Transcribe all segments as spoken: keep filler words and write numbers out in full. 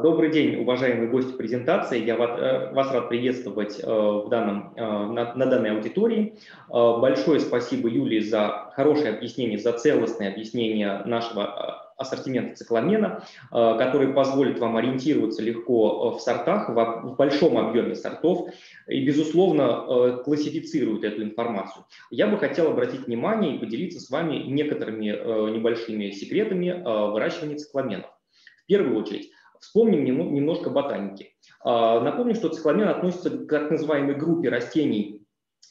Добрый день, уважаемые гости презентации. Я вас рад приветствовать в данном, на, на данной аудитории. Большое спасибо Юлии за хорошее объяснение, за целостное объяснение нашего ассортимента цикламена, который позволит вам ориентироваться легко в сортах, в большом объеме сортов и, безусловно, классифицирует эту информацию. Я бы хотел обратить внимание и поделиться с вами некоторыми небольшими секретами выращивания цикламенов. В первую очередь, вспомним немножко ботаники. Напомню, что цикламен относится к так называемой группе растений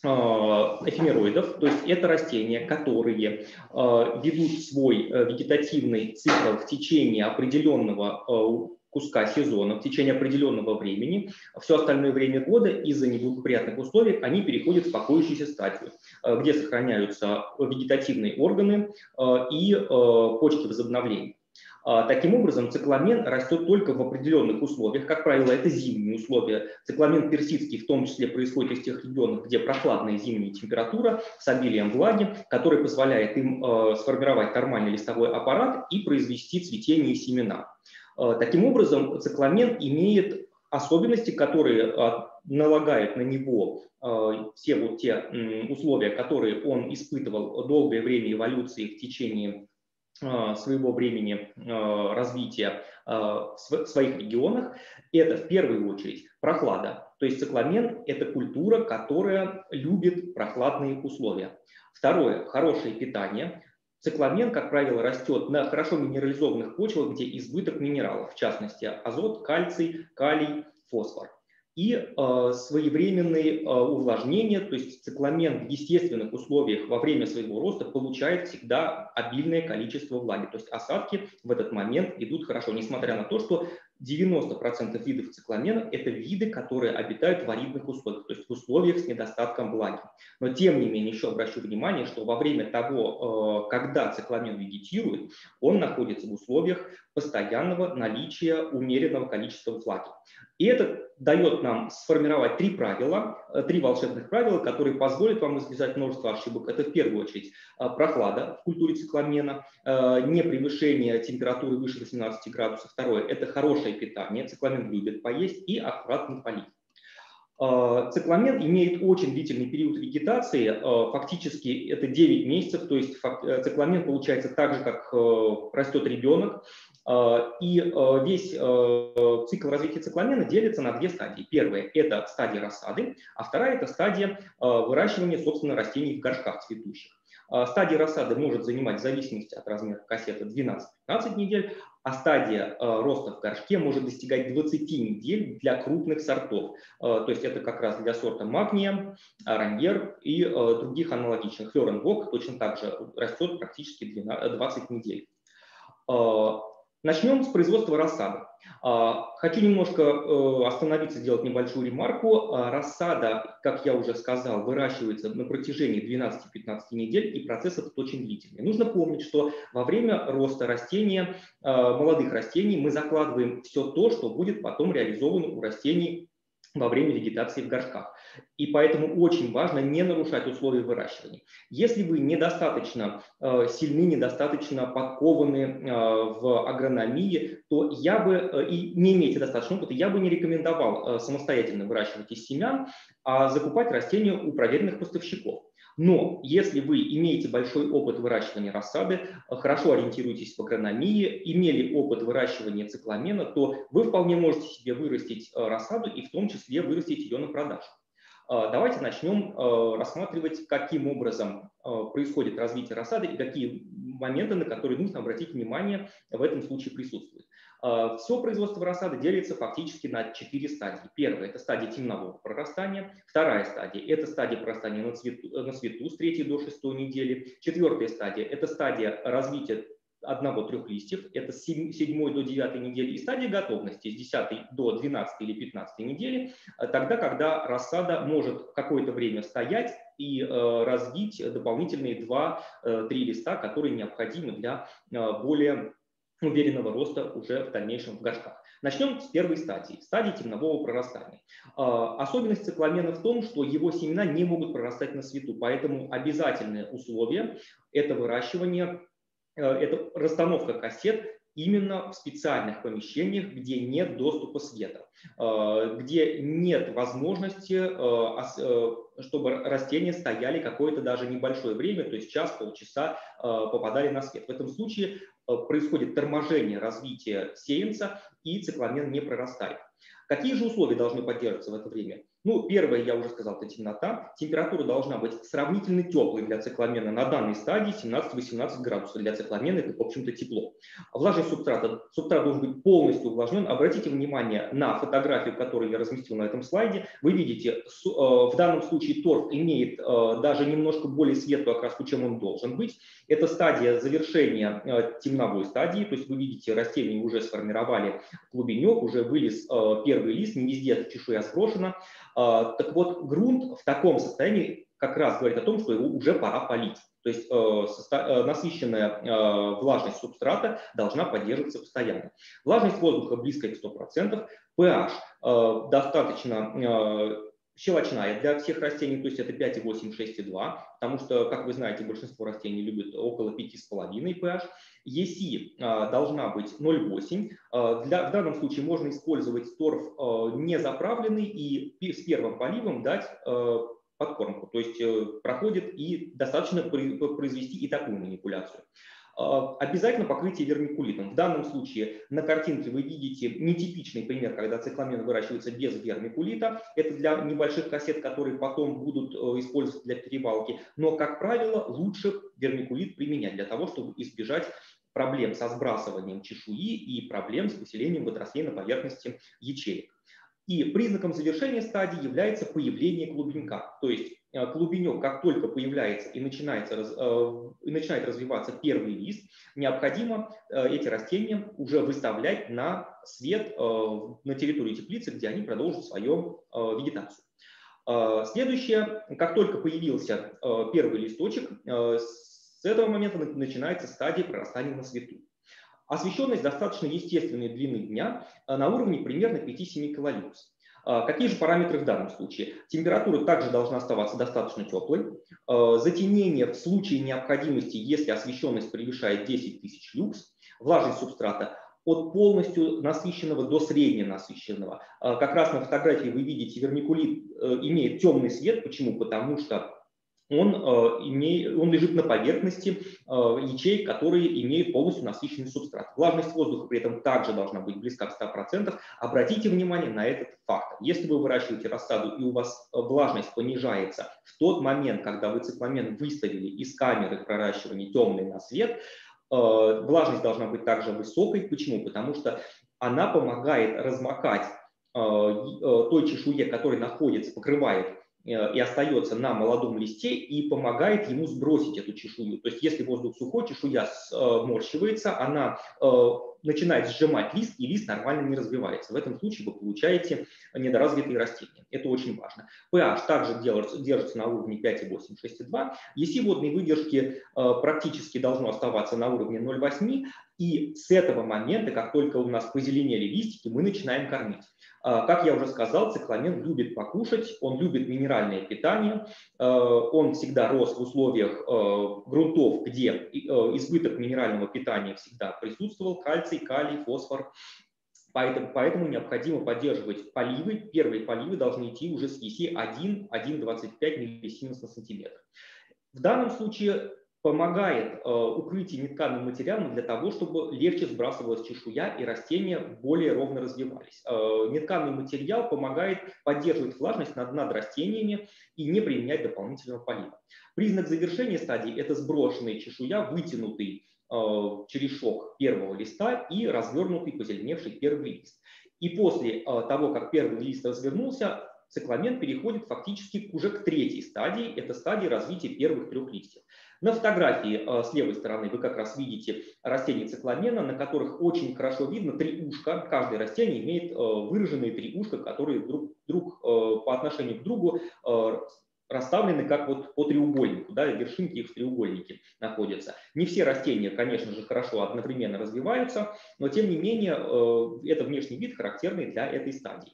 эфемероидов, то есть это растения, которые ведут свой вегетативный цикл в течение определенного куска сезона, в течение определенного времени. Все остальное время года из-за неблагоприятных условий они переходят в покоящуюся стадию, где сохраняются вегетативные органы и почки возобновления. Таким образом, цикламен растет только в определенных условиях, как правило, это зимние условия. Цикламен персидский в том числе происходит из тех регионов, где прохладная зимняя температура с обилием влаги, которая позволяет им э, сформировать нормальный листовой аппарат и произвести цветение и семена. Э, таким образом, цикламен имеет особенности, которые э, налагают на него э, все вот те э, условия, которые он испытывал долгое время эволюции в течение своего времени развития в своих регионах. Это в первую очередь прохлада. То есть цикламен – это культура, которая любит прохладные условия. Второе – хорошее питание. Цикламен, как правило, растет на хорошо минерализованных почвах, где избыток минералов, в частности азот, кальций, калий, фосфор. И э, своевременные э, увлажнения, то есть цикламен в естественных условиях во время своего роста получает всегда обильное количество влаги. То есть осадки в этот момент идут хорошо, несмотря на то, что девяносто процентов видов цикламена – это виды, которые обитают в аридных условиях, то есть в условиях с недостатком влаги. Но тем не менее еще обращу внимание, что во время того, когда цикламен вегетирует, он находится в условиях постоянного наличия умеренного количества влаги. И это дает нам сформировать три правила, три волшебных правила, которые позволят вам избежать множества ошибок. Это в первую очередь прохлада в культуре цикламена, не превышение температуры выше восемнадцати градусов. Второе – это хорошее питание, цикламен любит поесть, и аккуратный полив. Цикламен имеет очень длительный период вегетации, фактически это девять месяцев, то есть цикламен получается так же, как растет ребенок. И весь цикл развития цикламена делится на две стадии. Первая – это стадия рассады, а вторая – это стадия выращивания, собственно, растений в горшках цветущих. Стадия рассады может занимать в зависимости от размера кассеты двенадцать-пятнадцать недель, а стадия роста в горшке может достигать двадцати недель для крупных сортов. То есть это как раз для сорта магния, раньер и других аналогичных. Флёренбок точно так же растет практически двадцать недель. Начнем с производства рассады. Хочу немножко остановиться, сделать небольшую ремарку. Рассада, как я уже сказал, выращивается на протяжении двенадцати-пятнадцати недель, и процесс этот очень длительный. Нужно помнить, что во время роста растения, молодых растений, мы закладываем все то, что будет потом реализовано у растений во время вегетации в горшках. И поэтому очень важно не нарушать условия выращивания. Если вы недостаточно э, сильны, недостаточно подкованы э, в агрономии, то я бы, э, и не имеете достаточно опыта, я бы не рекомендовал э, самостоятельно выращивать из семян, а закупать растения у проверенных поставщиков. Но если вы имеете большой опыт выращивания рассады, хорошо ориентируетесь в агрономии, имели опыт выращивания цикламена, то вы вполне можете себе вырастить рассаду и в том числе вырастить ее на продажу. Давайте начнем рассматривать, каким образом происходит развитие рассады и какие моменты, на которые нужно обратить внимание, в этом случае присутствуют. Все производство рассады делится фактически на четыре стадии. Первая – это стадия темнового прорастания. Вторая стадия – это стадия прорастания на цвету, на цвету с третьей до шестой недели. Четвертая стадия – это стадия развития одного-трех листьев, это с седьмой до девятой недели. И стадия готовности с десятой до двенадцатой или пятнадцатой недели, тогда, когда рассада может какое-то время стоять и э, развить дополнительные два-три листа, которые необходимы для э, более уверенного роста уже в дальнейшем в горшках. Начнем с первой стадии, стадии темнового прорастания. Особенность цикламена в том, что его семена не могут прорастать на свету, поэтому обязательное условие – это выращивание, это расстановка кассет именно в специальных помещениях, где нет доступа света, где нет возможности, чтобы растения стояли какое-то даже небольшое время, то есть час-полчаса попадали на свет. В этом случае происходит торможение развития сеянца, и цикламен не прорастает. Какие же условия должны поддерживаться в это время? Ну, первое, я уже сказал, это темнота. Температура должна быть сравнительно теплой для цикламена. На данной стадии семнадцать-восемнадцать градусов. Для цикламена это, в общем-то, тепло. Влажность субстрата. Субстрат должен быть полностью увлажнен. Обратите внимание на фотографию, которую я разместил на этом слайде. Вы видите, в данном случае торф имеет даже немножко более светлую окраску, чем он должен быть. Это стадия завершения темновой стадии. То есть вы видите, растения уже сформировали клубенек, уже вылез первый лист, не везде эта чешуя сброшена. Так вот, грунт в таком состоянии как раз говорит о том, что его уже пора полить. То есть насыщенная влажность субстрата должна поддерживаться постоянно. Влажность воздуха близкая к ста процентам, pH достаточно щелочная для всех растений, то есть это пять и восемь, шесть и два, потому что, как вы знаете, большинство растений любит около пяти с половиной pH. и си должна быть ноль целых восемь. Для, в данном случае можно использовать торф не заправленный и с первым поливом дать подкормку, то есть проходит и достаточно произвести и такую манипуляцию. Обязательно покрытие вермикулитом. В данном случае на картинке вы видите нетипичный пример, когда цикламен выращивается без вермикулита. Это для небольших кассет, которые потом будут использоваться для перевалки. Но, как правило, лучше вермикулит применять для того, чтобы избежать проблем со сбрасыванием чешуи и проблем с поселением водорослей на поверхности ячеек. И признаком завершения стадии является появление клубенька. То есть клубенек, как только появляется и, начинается, и начинает развиваться первый лист, необходимо эти растения уже выставлять на свет на территории теплицы, где они продолжат свою вегетацию. Следующее, как только появился первый листочек, с этого момента начинается стадия прорастания на свету. Освещенность достаточно естественной длины дня на уровне примерно пяти-семи килолюкс. Какие же параметры в данном случае? Температура также должна оставаться достаточно теплой. Затемнение в случае необходимости, если освещенность превышает десять тысяч люкс. Влажность субстрата от полностью насыщенного до средненасыщенного. Как раз на фотографии вы видите, вермикулит имеет темный цвет. Почему? Потому что Он, э, имеет, он лежит на поверхности э, ячеек, которые имеют полностью насыщенный субстрат. Влажность воздуха при этом также должна быть близка к ста процентам. Обратите внимание на этот фактор. Если вы выращиваете рассаду и у вас влажность понижается в тот момент, когда вы цикламен выставили из камеры проращивания темный на свет, э, влажность должна быть также высокой. Почему? Потому что она помогает размокать э, э, той чешуе, которая находится, покрывает и остается на молодом листе и помогает ему сбросить эту чешую. То есть если воздух сухой, чешуя сморщивается, она э, начинает сжимать лист, и лист нормально не развивается. В этом случае вы получаете недоразвитые растения. Это очень важно. pH также держится, держится на уровне пять и восемь, шесть и два. и си водной выдержки э, практически должно оставаться на уровне ноль целых восемь. И с этого момента, как только у нас позеленели листики, мы начинаем кормить. Как я уже сказал, цикламен любит покушать, он любит минеральное питание, он всегда рос в условиях грунтов, где избыток минерального питания всегда присутствовал, кальций, калий, фосфор. Поэтому, поэтому необходимо поддерживать поливы. Первые поливы должны идти уже с и си один — один целых двадцать пять миллисименс на сантиметр. В данном случае помогает э, укрытие нетканым материалом для того, чтобы легче сбрасывалась чешуя и растения более ровно развивались. Э, нетканый материал помогает поддерживать влажность над, над растениями и не применять дополнительного полива. Признак завершения стадии – это сброшенная чешуя, вытянутый э, черешок первого листа и развернутый позеленевший первый лист. И после э, того, как первый лист развернулся, цикламен переходит фактически уже к третьей стадии, это стадия развития первых трех листьев. На фотографии э, с левой стороны вы как раз видите растения цикламена, на которых очень хорошо видно три ушка. Каждое растение имеет э, выраженные три ушка, которые друг, друг э, по отношению к другу э, расставлены как вот по треугольнику, да, вершинки их в треугольнике находятся. Не все растения, конечно же, хорошо одновременно развиваются, но тем не менее э, это внешний вид, характерный для этой стадии.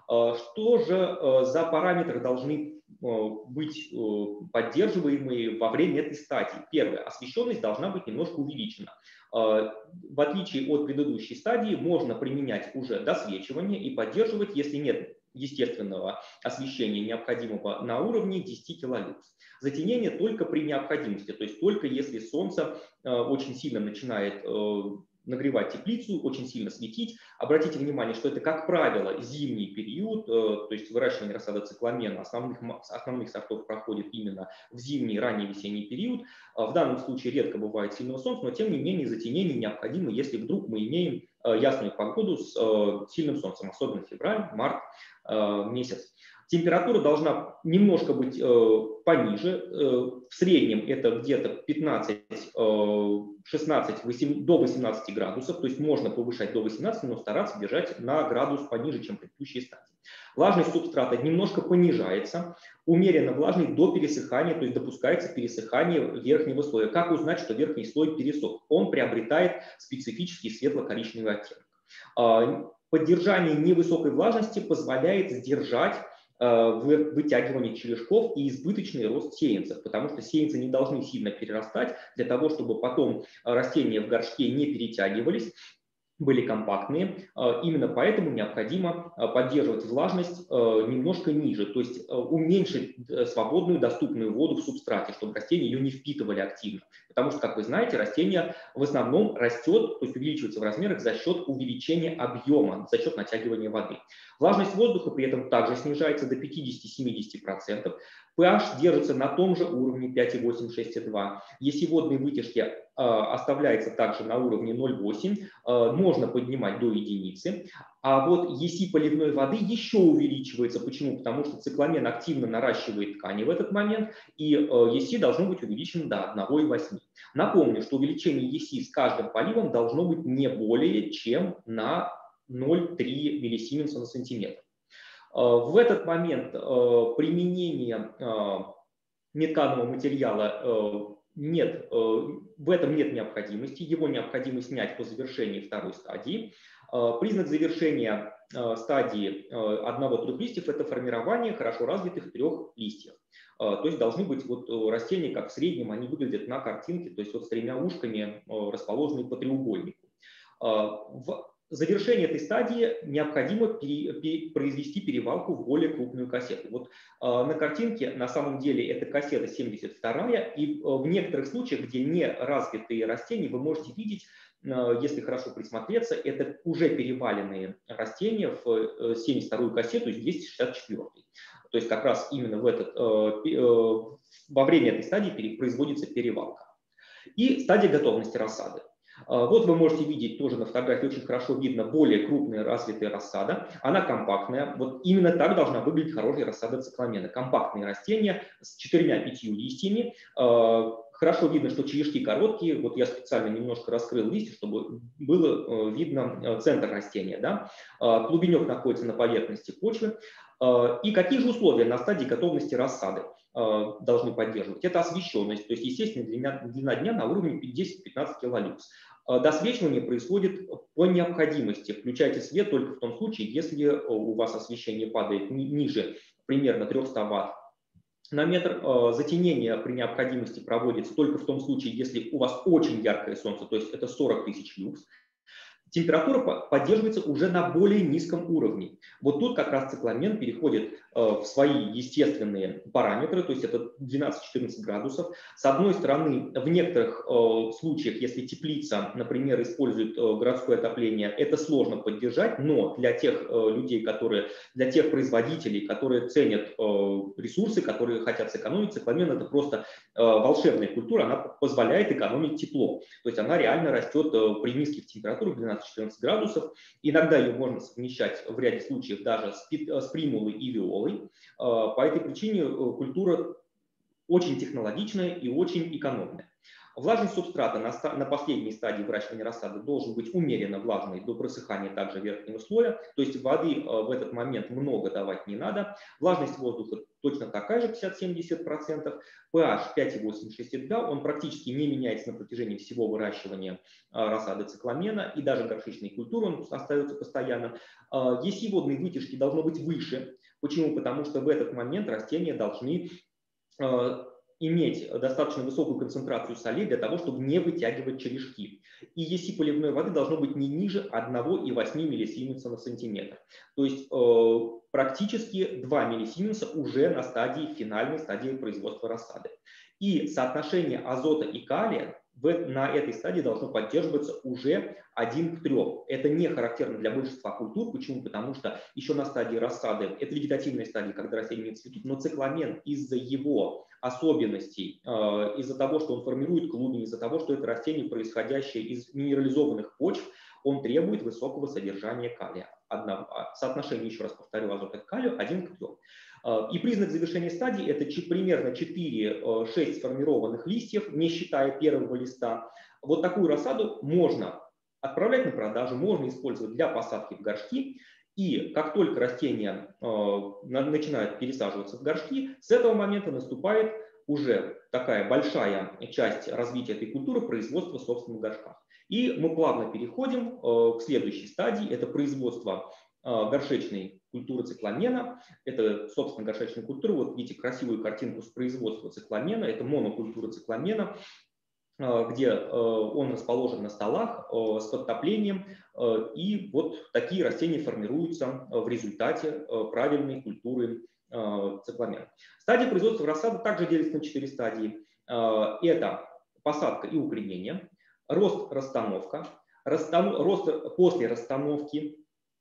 Что же за параметры должны быть поддерживаемые во время этой стадии? Первое. Освещенность должна быть немножко увеличена. В отличие от предыдущей стадии, можно применять уже досвечивание и поддерживать, если нет естественного освещения, необходимого на уровне десяти килолюкс. Затенение только при необходимости, то есть только если солнце очень сильно начинает нагревать теплицу, очень сильно светить. Обратите внимание, что это, как правило, зимний период, то есть выращивание рассады цикламена основных, основных сортов проходит именно в зимний, ранний весенний период. В данном случае редко бывает сильного солнца, но тем не менее затенение необходимо, если вдруг мы имеем ясную погоду с сильным солнцем, особенно февраль, март месяц. Температура должна немножко быть э, пониже, э, в среднем это где-то пятнадцать, шестнадцать, до восемнадцати градусов, то есть можно повышать до восемнадцати, но стараться держать на градус пониже, чем предыдущие стадии. Влажность субстрата немножко понижается, умеренно влажный до пересыхания, то есть допускается пересыхание верхнего слоя. Как узнать, что верхний слой пересох? Он приобретает специфический светло-коричневый оттенок. Поддержание невысокой влажности позволяет сдержать вытягивание черешков и избыточный рост сеянцев, потому что сеянцы не должны сильно перерастать для того, чтобы потом растения в горшке не перетягивались, были компактные. Именно поэтому необходимо поддерживать влажность немножко ниже, то есть уменьшить свободную доступную воду в субстрате, чтобы растения ее не впитывали активно. Потому что, как вы знаете, растение в основном растет, то есть увеличивается в размерах за счет увеличения объема, за счет натягивания воды. Влажность воздуха при этом также снижается до пятидесяти-семидесяти процентов. pH держится на том же уровне пять и восемь — шесть и два. Если водные вытяжки э, оставляется также на уровне ноль и восемь, э, можно поднимать до единицы. А вот еси поливной воды еще увеличивается. Почему? Потому что цикламен активно наращивает ткани в этот момент, и э, еси должно быть увеличено до одного и восьми. Напомню, что увеличение еси с каждым поливом должно быть не более чем на ноль целых три миллисименса на сантиметр. В этот момент применения нетканого материала нет, в этом нет необходимости, его необходимо снять по завершении второй стадии. Признак завершения стадии одного-трех листьев – это формирование хорошо развитых трех листьев. То есть должны быть вот растения, как в среднем они выглядят на картинке, то есть вот с тремя ушками, расположенные по треугольнику. В завершение этой стадии необходимо пере, пере, произвести перевалку в более крупную кассету. Вот э, на картинке на самом деле это кассета семьдесят вторая, и э, в некоторых случаях, где не развитые растения, вы можете видеть, э, если хорошо присмотреться, это уже переваленные растения в э, семьдесят вторую кассету из двухсот шестидесяти четвёртой. То есть как раз именно в этот, э, э, во время этой стадии пере, производится перевалка. И стадия готовности рассады. Вот вы можете видеть, тоже на фотографии очень хорошо видно более крупная развитая рассада. Она компактная. Вот именно так должна выглядеть хорошая рассада цикламена. Компактные растения с четырьмя-пятью листьями. Хорошо видно, что черешки короткие. Вот я специально немножко раскрыл листья, чтобы было видно центр растения. Да? Клубенек находится на поверхности почвы. И какие же условия на стадии готовности рассады должны поддерживать? Это освещенность, то есть, естественно, длина, длина дня на уровне десять-пятнадцать килолюкс. Досвечивание происходит по необходимости. Включайте свет только в том случае, если у вас освещение падает ниже примерно трёхсот ватт на метр. Затенение при необходимости проводится только в том случае, если у вас очень яркое солнце, то есть это сорок тысяч люкс. Температура поддерживается уже на более низком уровне. Вот тут как раз цикламен переходит в свои естественные параметры, то есть это двенадцать-четырнадцать градусов. С одной стороны, в некоторых случаях, если теплица, например, использует городское отопление, это сложно поддержать, но для тех людей, которые, для тех производителей, которые ценят ресурсы, которые хотят сэкономить, цикламен — это просто волшебная культура, она позволяет экономить тепло. То есть она реально растет при низких температурах, двенадцать-четырнадцать градусов. Иногда ее можно совмещать в ряде случаев даже с, с примулой и виолой. По этой причине культура очень технологичная и очень экономная. Влажность субстрата на, на последней стадии выращивания рассады должен быть умеренно влажный до просыхания также верхнего слоя, то есть воды в этот момент много давать не надо. Влажность воздуха точно такая же, пятьдесят-семьдесят процентов. pH пять и восемь — шесть и два, он практически не меняется на протяжении всего выращивания рассады цикламена, и даже горшечной культуры он остается постоянно. Еси водные вытяжки должно быть выше. Почему? Потому что в этот момент растения должны иметь достаточно высокую концентрацию солей для того, чтобы не вытягивать черешки. И и эс и поливной воды должно быть не ниже одного и восьми миллисименса на сантиметр. То есть э, практически два миллисименса уже на стадии, финальной стадии производства рассады. И соотношение азота и калия в, на этой стадии должно поддерживаться уже один к трем. Это не характерно для большинства культур. Почему? Потому что еще на стадии рассады, это вегетативная стадия, когда растения не цветут, но цикламен из-за его особенностей, э, из-за того, что он формирует клубень, из-за того, что это растение, происходящее из минерализованных почв, он требует высокого содержания калия. Одно, соотношение, еще раз повторю, азота к калию один к трем. И признак завершения стадии – это примерно четыре-шесть сформированных листьев, не считая первого листа. Вот такую рассаду можно отправлять на продажу, можно использовать для посадки в горшки. И как только растения начинают пересаживаться в горшки, с этого момента наступает уже такая большая часть развития этой культуры – производства в собственных горшках. И мы плавно переходим к следующей стадии – это производство горшечной культуры цикламена. Это, собственно, горшечная культура. Вот видите красивую картинку с производства цикламена. Это монокультура цикламена, где он расположен на столах с подтоплением. И вот такие растения формируются в результате правильной культуры цикламена. Стадия производства рассады также делится на четыре стадии. Это посадка и укоренение, рост, расстановка, расстанов... рост после расстановки,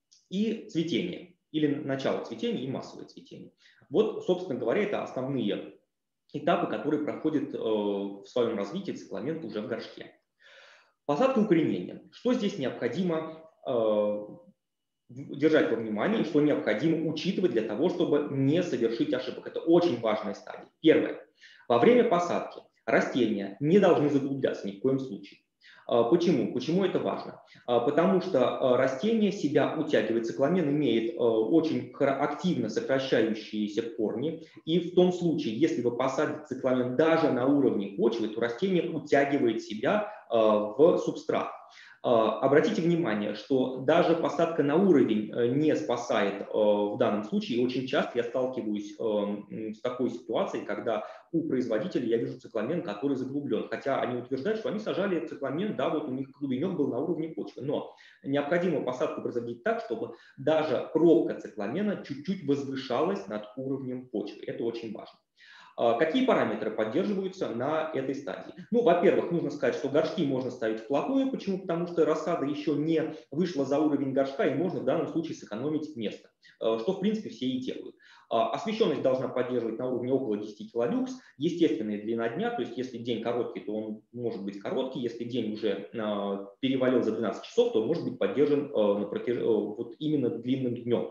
и цветение, или начало цветения и массовое цветение. Вот, собственно говоря, это основные этапы, которые проходят э, в своем развитии цикламен уже в горшке. Посадка и укоренение. Что здесь необходимо э, держать во внимании, что необходимо учитывать для того, чтобы не совершить ошибок. Это очень важная стадия. Первое. Во время посадки растения не должны заглубляться ни в коем случае. Почему? Почему это важно? Потому что растение себя утягивает, цикламен имеет очень активно сокращающиеся корни, и в том случае, если вы посадите цикламен даже на уровне почвы, то растение утягивает себя в субстрат. Обратите внимание, что даже посадка на уровень не спасает в данном случае. Очень часто я сталкиваюсь с такой ситуацией, когда у производителей я вижу цикламен, который заглублен. Хотя они утверждают, что они сажали цикламен, да, вот у них глубинек был на уровне почвы. Но необходимо посадку производить так, чтобы даже пробка цикламена чуть-чуть возвышалась над уровнем почвы. Это очень важно. Какие параметры поддерживаются на этой стадии? Ну, во-первых, нужно сказать, что горшки можно ставить вплотную. Почему? Потому что рассада еще не вышла за уровень горшка, и можно в данном случае сэкономить место, что, в принципе, все и делают. Освещенность должна поддерживать на уровне около десяти килолюкс. Естественная длина дня, то есть если день короткий, то он может быть короткий. Если день уже перевалил за двенадцать часов, то он может быть поддержан на протяж... вот именно длинным днем.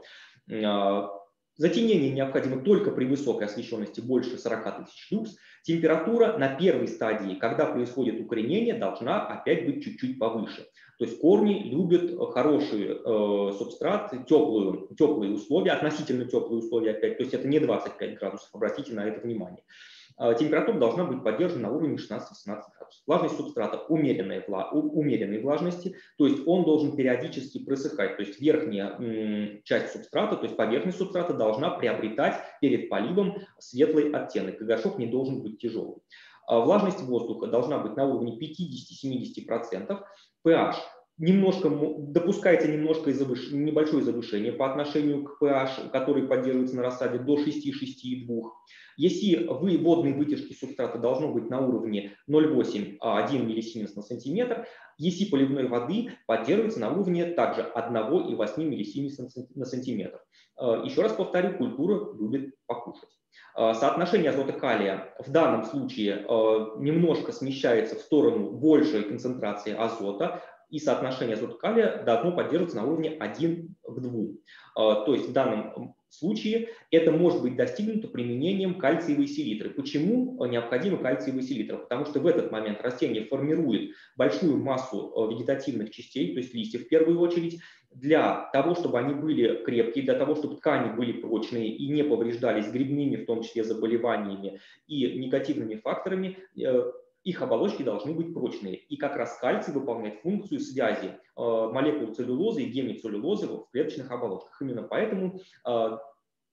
Затенение необходимо только при высокой освещенности больше сорока тысяч люкс. Температура на первой стадии, когда происходит укоренение, должна опять быть чуть-чуть повыше. То есть корни любят хороший э, субстрат, теплую, теплые условия, относительно теплые условия опять. То есть это не двадцать пять градусов, обратите на это внимание. Температура должна быть поддержана на уровне шестнадцать-восемнадцать градусов. Влажность субстрата умеренной, умеренной влажности, то есть он должен периодически просыхать. То есть верхняя часть субстрата, то есть поверхность субстрата должна приобретать перед поливом светлый оттенок, и горшок не должен быть тяжелым. Влажность воздуха должна быть на уровне пятидесяти-семидесяти процентов. pH немножко, допускается немножко завыш... небольшое завышение по отношению к pH, который поддерживается на рассаде до шести-шести и двух. Если вы водные вытяжки субстрата должно быть на уровне ноль целых восемь десятых — один миллисименс на сантиметр, если поливной воды поддерживается на уровне также одного целых восьми десятых миллисименса на сантиметр. Еще раз повторю, культура любит покушать. Соотношение азота калия в данном случае немножко смещается в сторону большей концентрации азота, и соотношение азота калия должно поддерживаться на уровне один к двум. То есть в данном случае это может быть достигнуто применением кальциевой селитры. Почему необходима кальциевая селитра? Потому что в этот момент растение формирует большую массу вегетативных частей, то есть листьев в первую очередь, для того, чтобы они были крепкие, для того, чтобы ткани были прочные и не повреждались грибными, в том числе заболеваниями и негативными факторами. Их оболочки должны быть прочные. И как раз кальций выполняет функцию связи э, молекул целлюлозы и гемицеллюлозы в клеточных оболочках. Именно поэтому э,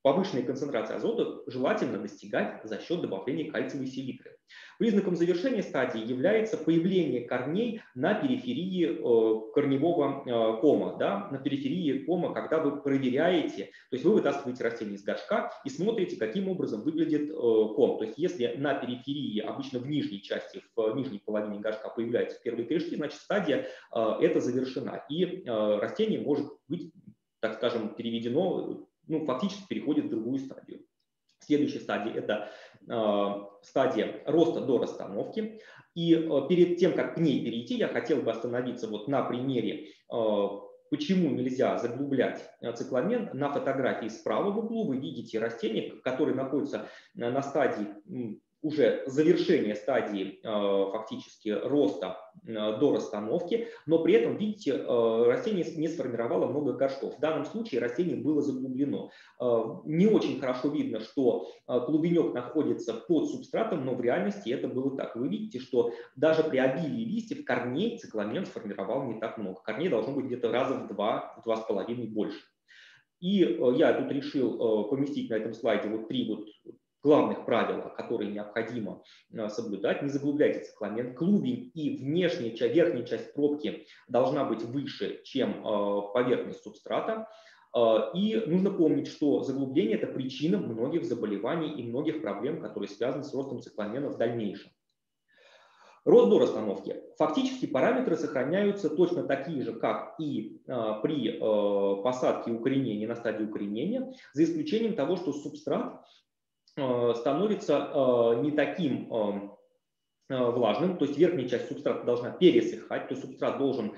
повышенной концентрации азота желательно достигать за счет добавления кальциевой селитры. Признаком завершения стадии является появление корней на периферии э, корневого э, кома, да, на периферии кома, когда вы проверяете, то есть вы вытаскиваете растение из горшка и смотрите, каким образом выглядит э, ком. То есть если на периферии, обычно в нижней части, в нижней половине горшка появляются первые корешки, значит стадия э, эта завершена. И э, растение может быть, так скажем, переведено, ну, фактически переходит в другую стадию. Следующая стадия – это э, стадия роста до расстановки. И э, перед тем, как к ней перейти, я хотел бы остановиться вот на примере, э, почему нельзя заглублять цикламен. На фотографии справа в углу вы видите растение, которое находится на стадии уже завершения стадии э, фактически роста э, до расстановки, но при этом, видите, э, растение не сформировало много горшков. В данном случае растение было заглублено. Э, не очень хорошо видно, что э, клубенек находится под субстратом, но в реальности это было так. Вы видите, что даже при обилии листьев корней цикламен сформировал не так много. Корней должно быть где-то раза в два, в два с половиной больше. И э, я тут решил э, поместить на этом слайде вот три вот главных правил, которые необходимо соблюдать. Не заглубляйте цикламен. Клубень и внешняя часть, верхняя часть пробки должна быть выше, чем поверхность субстрата. И нужно помнить, что заглубление – это причина многих заболеваний и многих проблем, которые связаны с ростом цикламена в дальнейшем. Рост до расстановки. Фактически параметры сохраняются точно такие же, как и э, при э, посадке и укоренении на стадии укоренения, за исключением того, что субстрат становится не таким влажным, то есть верхняя часть субстрата должна пересыхать, то есть субстрат должен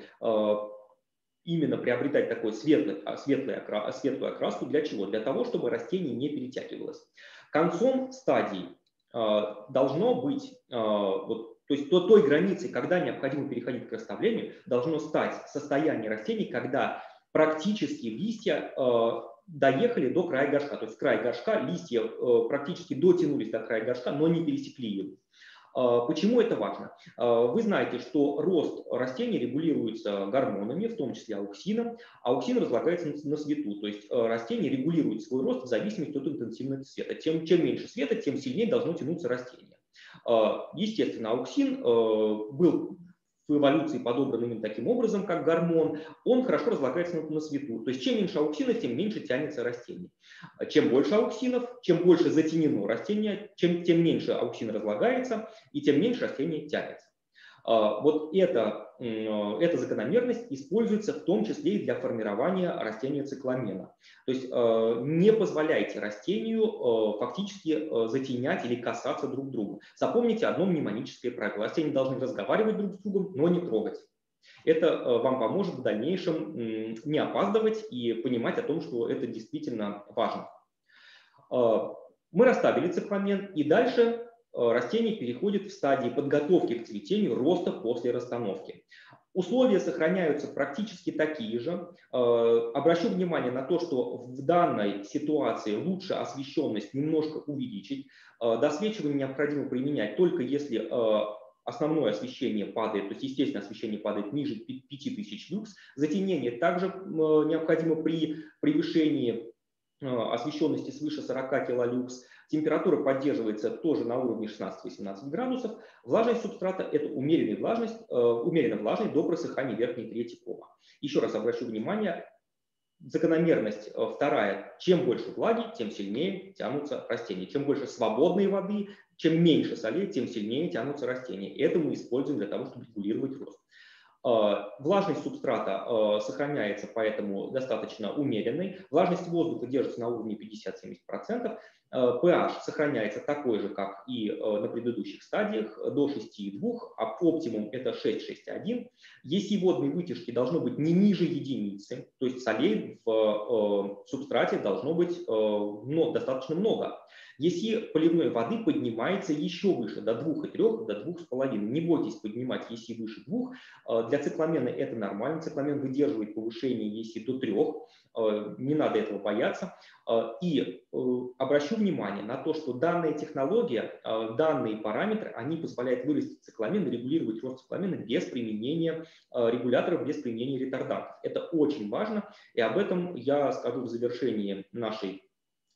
именно приобретать такой светлый, светлый окрас, светлую окраску. Для чего? Для того, чтобы растение не перетягивалось. Концом стадии должно быть, вот, то есть до той границы, когда необходимо переходить к расставлению, должно стать состояние растений, когда практически листья доехали до края горшка, то есть край горшка, листья э, практически дотянулись до края горшка, но не пересекли его. Э, почему это важно? Э, вы знаете, что рост растений регулируется гормонами, в том числе ауксином. Ауксин разлагается на, на свету, то есть э, растение регулирует свой рост в зависимости от интенсивности света. Чем, чем меньше света, тем сильнее должно тянуться растение. Э, естественно, ауксин э, был в эволюции подобран именно таким образом, как гормон, он хорошо разлагается на, на свету. То есть чем меньше ауксинов, тем меньше тянется растение. Чем больше ауксинов, чем больше затенено растение, чем, тем меньше ауксин разлагается, и тем меньше растение тянется. Вот эта, эта закономерность используется в том числе и для формирования растения цикламена. То есть не позволяйте растению фактически затенять или касаться друг друга. Запомните одно мнемоническое правило. Растения должны разговаривать друг с другом, но не трогать. Это вам поможет в дальнейшем не опаздывать и понимать о том, что это действительно важно. Мы расставили цикламен, и дальше растение переходит в стадии подготовки к цветению, роста после расстановки. Условия сохраняются практически такие же. Обращу внимание на то, что в данной ситуации лучше освещенность немножко увеличить. Досвечивание необходимо применять только если основное освещение падает, то есть естественное освещение падает ниже пяти тысяч люкс. Затенение также необходимо при превышении освещенности свыше сорока килолюкс. Температура поддерживается тоже на уровне шестнадцать-восемнадцать градусов. Влажность субстрата – это умеренная влажность, э, умеренная влажность до просыхания верхней трети кома. Еще раз обращу внимание, закономерность э, вторая. Чем больше влаги, тем сильнее тянутся растения. Чем больше свободной воды, чем меньше солей, тем сильнее тянутся растения. Это мы используем для того, чтобы регулировать рост. Влажность субстрата сохраняется, поэтому достаточно умеренной. Влажность воздуха держится на уровне пятьдесят-семьдесят процентов. pH сохраняется такой же, как и на предыдущих стадиях, до шести и двух, а оптимум это шесть-шесть и один. Если водные вытяжки должно быть не ниже единицы, то есть солей в субстрате должно быть достаточно много. Если поливной воды поднимается еще выше, до двух и трёх, до двух с половиной. Не бойтесь поднимать, если выше двух. Для цикламена это нормально. Цикламен выдерживает повышение, если до трех. Не надо этого бояться. И обращу внимание на то, что данная технология, данные параметры, они позволяют вырастить цикламен, регулировать рост цикламена без применения регуляторов, без применения ретардантов. Это очень важно, и об этом я скажу в завершении нашей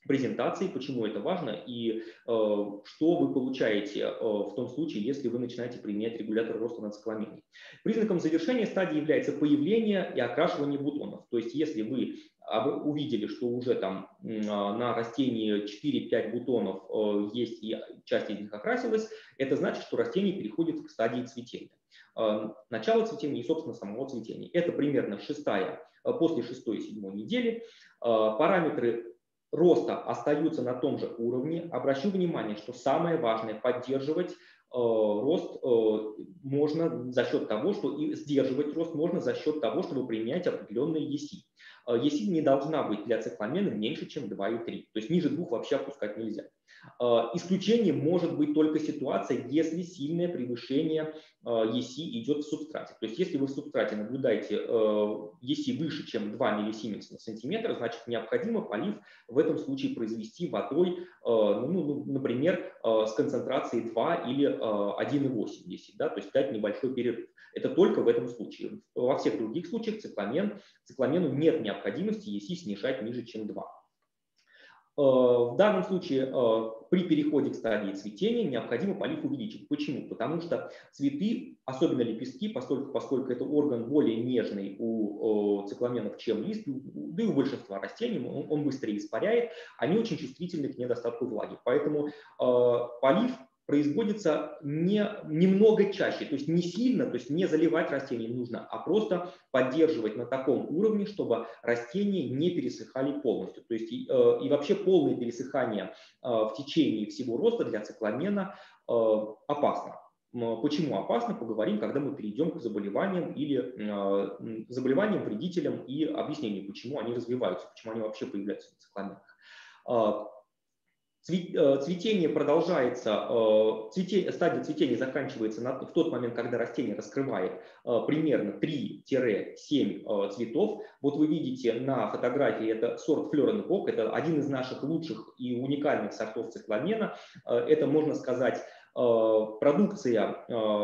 презентации, почему это важно и э, что вы получаете э, в том случае, если вы начинаете применять регулятор роста на цикламене. Признаком завершения стадии является появление и окрашивание бутонов. То есть если вы увидели, что уже там на растении четыре-пять бутонов э, есть и часть из них окрасилась, это значит, что растение переходит к стадии цветения. Э, начало цветения и, собственно, самого цветения. Это примерно шестая, э, после шестой и седьмой недели. Э, параметры роста остаются на том же уровне. Обращу внимание, что самое важное – поддерживать э, рост э, можно за счет того, что и сдерживать рост можно за счет того, чтобы применять определенные и эс и. Э, и эс и не должна быть для цикламена меньше, чем два и три. То есть ниже двух вообще опускать нельзя. Э, исключением может быть только ситуация, если сильное превышение э, и эс и идет в субстрате. То есть если вы в субстрате наблюдаете э, и эс и выше, чем два миллисименса на сантиметр, значит необходимо полив в этом случае произвести водой, ну, ну, например, с концентрацией два или один и восемь и эс и, да, то есть дать небольшой перерыв. Это только в этом случае. Во всех других случаях цикламен, цикламену нет необходимости и эс и снижать ниже, чем два. В данном случае при переходе к стадии цветения необходимо полив увеличить. Почему? Потому что цветы, особенно лепестки, поскольку, поскольку это орган более нежный у цикламенов, чем лист, да и у большинства растений, он, он быстрее испаряет, они очень чувствительны к недостатку влаги. Поэтому полив производится не, немного чаще, то есть не сильно, то есть не заливать растения нужно, а просто поддерживать на таком уровне, чтобы растения не пересыхали полностью. То есть и, э, и вообще полное пересыхание э, в течение всего роста для цикламена э, опасно. Почему опасно, поговорим, когда мы перейдем к заболеваниям или э, заболеваниям, вредителям и объяснению, почему они развиваются, почему они вообще появляются в цикламенах. Цветение продолжается, цветение, стадия цветения заканчивается на, в тот момент, когда растение раскрывает примерно три-семь цветов. Вот вы видите на фотографии, это сорт Fleur and Pock, это один из наших лучших и уникальных сортов цикламена. Это, можно сказать, продукция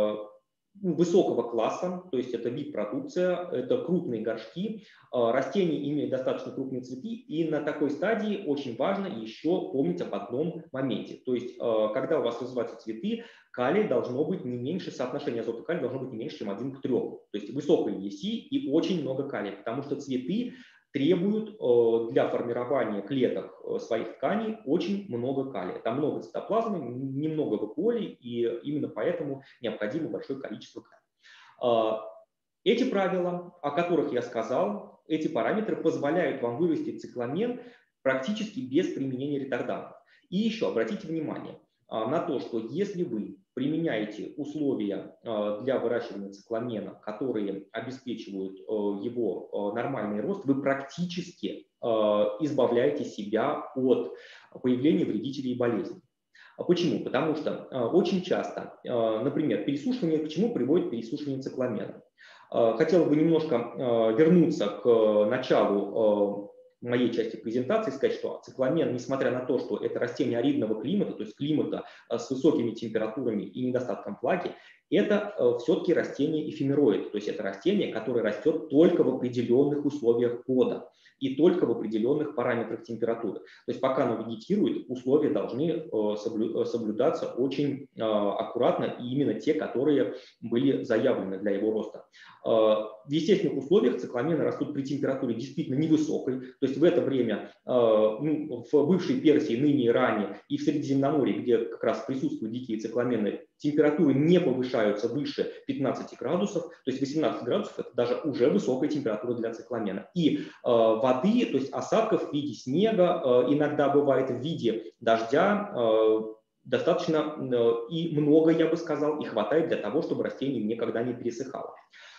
высокого класса, то есть это вип-продукция, это крупные горшки, растения имеют достаточно крупные цветы, и на такой стадии очень важно еще помнить об одном моменте. То есть когда у вас развиваются цветы, калий должно быть не меньше, соотношение азота калия должно быть не меньше, чем один к трем. То есть высокое и эс и и очень много калия, потому что цветы требуют для формирования клеток своих тканей очень много калия. Там много цитоплазмы, немного вакуолей, и именно поэтому необходимо большое количество калия. Эти правила, о которых я сказал, эти параметры позволяют вам вырастить цикламен практически без применения ретардантов. И еще обратите внимание на то, что если вы применяете условия для выращивания цикламена, которые обеспечивают его нормальный рост, вы практически избавляете себя от появления вредителей и болезней. Почему? Потому что очень часто, например, пересушивание, к чему приводит пересушивание цикламена? Хотел бы немножко вернуться к началу моей части презентации, сказать, что цикламен, несмотря на то, что это растение аридного климата, то есть климата с высокими температурами и недостатком влаги, это все-таки растение эфемероид, то есть это растение, которое растет только в определенных условиях пода и только в определенных параметрах температуры. То есть пока оно вегетирует, условия должны соблюдаться очень аккуратно, и именно те, которые были заявлены для его роста. В естественных условиях цикламены растут при температуре действительно невысокой, то есть в это время ну, в бывшей Персии, ныне Иране и в Средиземноморье, где как раз присутствуют дикие цикламены, температуры не повышаются выше пятнадцати градусов, то есть восемнадцать градусов – это даже уже высокая температура для цикламена. И э, воды, то есть осадков в виде снега, э, иногда бывает в виде дождя, э, достаточно э, и много, я бы сказал, и хватает для того, чтобы растение никогда не пересыхало.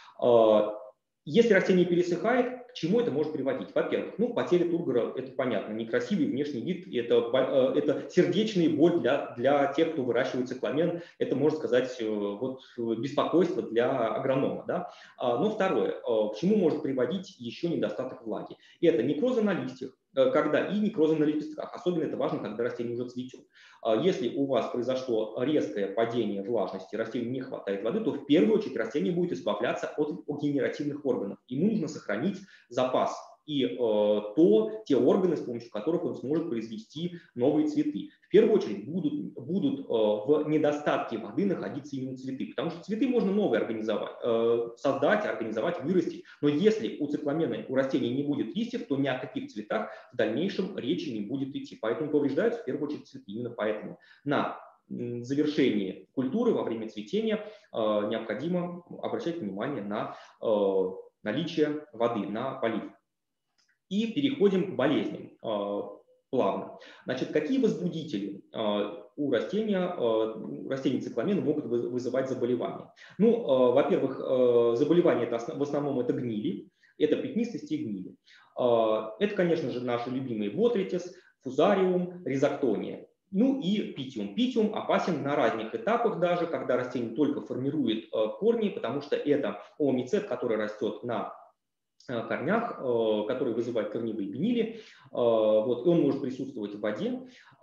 Э, если растение пересыхает, к чему это может приводить? Во-первых, ну, потеря тургора – это понятно, некрасивый внешний вид, это, это сердечная боль для, для тех, кто выращивает цикламен, это, можно сказать, вот, беспокойство для агронома. Да? Но второе, к чему может приводить еще недостаток влаги? Это некрозы на листьях, когда и некрозы на лепестках. Особенно это важно, когда растение уже цветет. Если у вас произошло резкое падение влажности, растению не хватает воды, то в первую очередь растение будет избавляться от генеративных органов. Ему нужно сохранить запас и э, то, те органы, с помощью которых он сможет произвести новые цветы. В первую очередь будут, будут э, в недостатке воды находиться именно цветы, потому что цветы можно новые организовать, э, создать, организовать, вырастить. Но если у цикламена, у растений не будет листьев, то ни о каких цветах в дальнейшем речи не будет идти. Поэтому повреждаются в первую очередь цветы. Именно поэтому на завершении культуры во время цветения э, необходимо обращать внимание на э, наличие воды, на полив. И переходим к болезням э, плавно. Значит, какие возбудители э, у растения, э, у растений цикламена могут вызывать заболевания? Ну, э, во-первых, э, заболевания это, в основном это гнили, это пятнистость и гнили. Э, это, конечно же, наши любимые ботритис, фузариум, ризоктония. Ну и питиум. Питиум опасен на разных этапах даже, когда растение только формирует э, корни, потому что это оомицет, который растет на корнях, который вызывает корневые гнили, вот, и он может присутствовать в воде,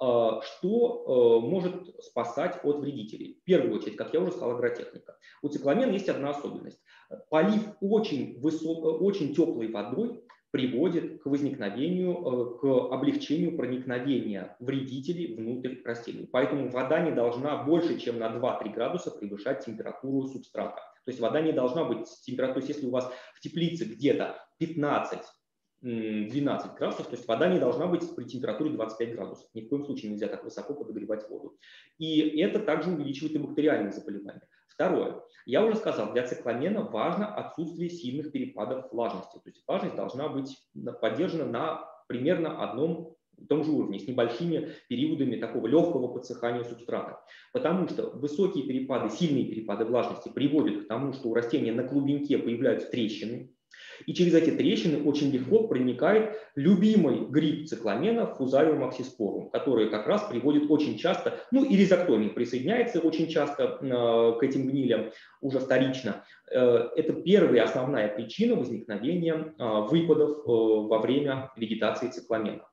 что может спасать от вредителей. В первую очередь, как я уже сказал, агротехника. У цикламена есть одна особенность. Полив очень, высок, очень теплой водой приводит к возникновению, к облегчению проникновения вредителей внутрь растений. Поэтому вода не должна больше, чем на два-три градуса превышать температуру субстрата. То есть вода не должна быть температурой, если у вас в теплице где-то пятнадцать-двенадцать градусов, то есть вода не должна быть при температуре двадцать пять градусов. Ни в коем случае нельзя так высоко подогревать воду. И это также увеличивает и бактериальные заболевания. Второе. Я уже сказал, для цикламена важно отсутствие сильных перепадов влажности. То есть влажность должна быть поддержана на примерно одном в том же уровне, с небольшими периодами такого легкого подсыхания субстрата. Потому что высокие перепады, сильные перепады влажности приводят к тому, что у растения на клубеньке появляются трещины, и через эти трещины очень легко проникает любимый гриб цикламена фузариум аксиспорум, который как раз приводит очень часто, ну и ризоктомия присоединяется очень часто э, к этим гнилям, уже вторично. Э, это первая основная причина возникновения э, выпадов э, во время вегетации цикламена.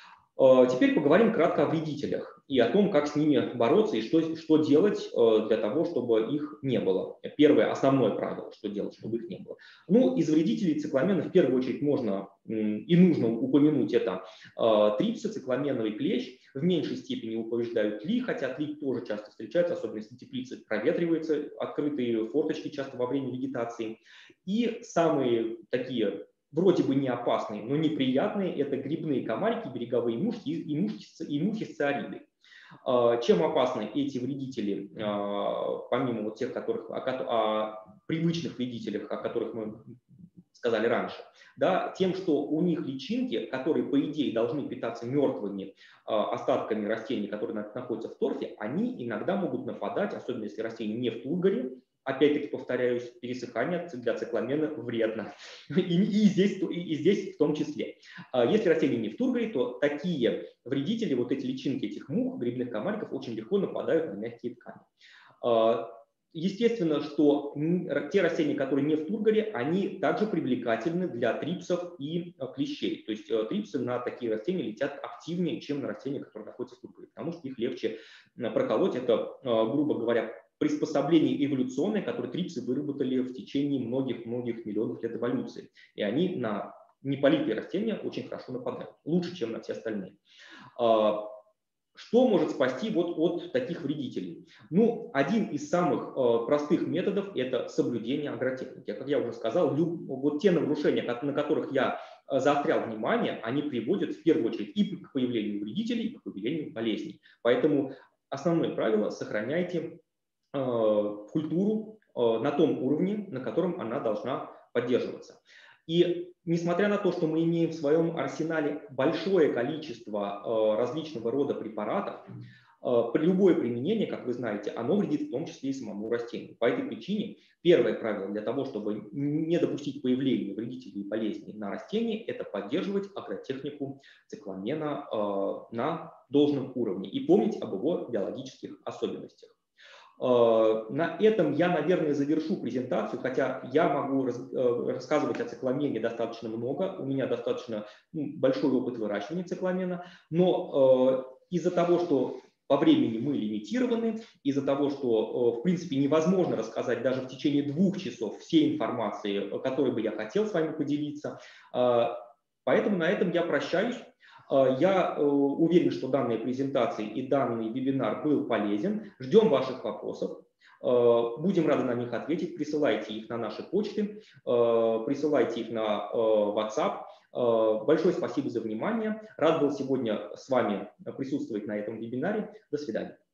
Теперь поговорим кратко о вредителях и о том, как с ними бороться и что, что делать для того, чтобы их не было. Первое, основное правило, что делать, чтобы их не было. Ну, из вредителей цикламена в первую очередь можно и нужно упомянуть это трипсы, цикламеновый клещ. В меньшей степени его повреждают тли, хотя тли тоже часто встречаются, особенно если теплица проветривается, открытые форточки часто во время вегетации. И самые такие вроде бы не опасные, но неприятные — это грибные комарики, береговые мушки и мухи, и мухи сциариды. Чем опасны эти вредители, помимо вот тех, которых, о, о привычных вредителях, о которых мы сказали раньше, да, тем, что у них личинки, которые, по идее, должны питаться мертвыми остатками растений, которые находятся в торфе, они иногда могут нападать, особенно если растение не в тургоре. Опять-таки, повторяюсь, пересыхание для цикламена вредно. И, и, здесь, и, и здесь в том числе. Если растение не в тургоре, то такие вредители, вот эти личинки этих мух, грибных комариков, очень легко нападают на мягкие ткани. Естественно, что те растения, которые не в тургоре, они также привлекательны для трипсов и клещей. То есть трипсы на такие растения летят активнее, чем на растения, которые находятся в тургоре, потому что их легче проколоть. Это, грубо говоря, приспособление эволюционное, которое трипсы выработали в течение многих-многих миллионов лет эволюции. И они на неполитые растения очень хорошо нападают, лучше, чем на все остальные. Что может спасти вот от таких вредителей? Ну, один из самых простых методов – это соблюдение агротехники. Как я уже сказал, вот те нарушения, на которых я заострял внимание, они приводят в первую очередь и к появлению вредителей, и к появлению болезней. Поэтому основное правило – сохраняйте культуру на том уровне, на котором она должна поддерживаться. И несмотря на то, что мы имеем в своем арсенале большое количество различного рода препаратов, любое применение, как вы знаете, оно вредит в том числе и самому растению. По этой причине первое правило для того, чтобы не допустить появления вредителей и болезней на растении, это поддерживать агротехнику цикламена на должном уровне и помнить об его биологических особенностях. На этом я, наверное, завершу презентацию, хотя я могу рассказывать о цикламене достаточно много, у меня достаточно большой опыт выращивания цикламена, но из-за того, что по времени мы лимитированы, из-за того, что, в принципе, невозможно рассказать даже в течение двух часов всей информации, которой бы я хотел с вами поделиться, Поэтому на этом я прощаюсь. Я уверен, что данная презентация и данный вебинар был полезен. Ждем ваших вопросов. Будем рады на них ответить. Присылайте их на наши почты, присылайте их на WhatsApp. Большое спасибо за внимание. Рад был сегодня с вами присутствовать на этом вебинаре. До свидания.